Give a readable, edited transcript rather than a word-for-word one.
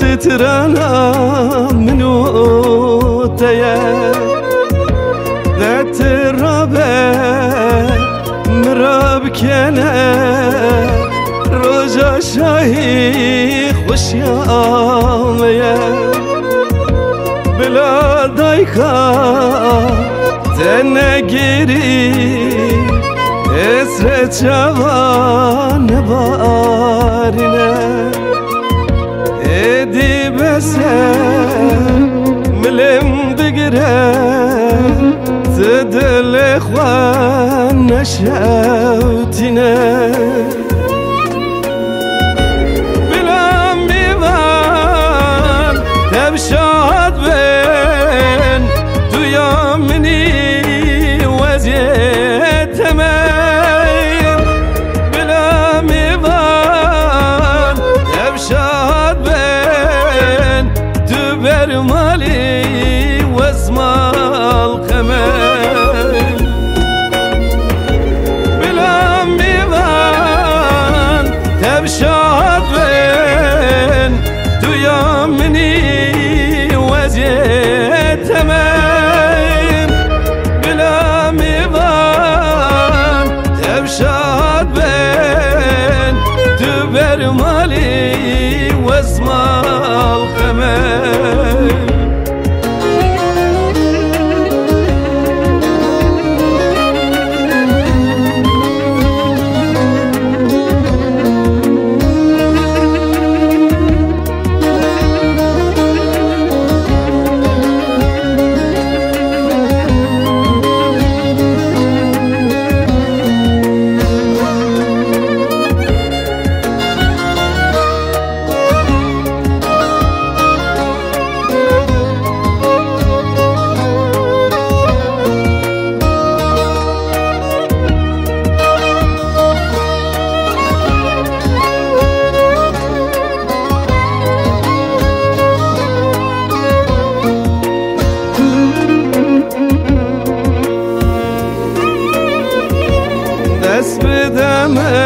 سترانا منو تيا ذات الربا مراب كنا رجا شاهي خوش يا بلا دايكا تنگيري اسر جوان بارنا ادي بس ملم بقرا تدل اخوان نشوتنا بلا ميوان تبشاد بين دويا مني وزيت تمين بلا ميوان تبشاد بين دبر مالي وزمال خمين بلا ميوان تبشاد بين دويا مني وزيت تمين بلا ميوان تبشاد بين دبر مالي وزمال خمين دست بدم